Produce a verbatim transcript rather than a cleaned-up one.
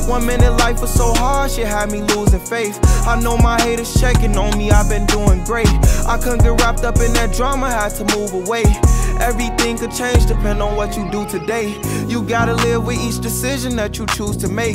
One minute life was so hard, shit had me losing faith. I know my haters checking on me, I've been doing great. I couldn't get wrapped up in that drama, had to move away. Everything could change depending on what you do today. You gotta live with each decision that you choose to make.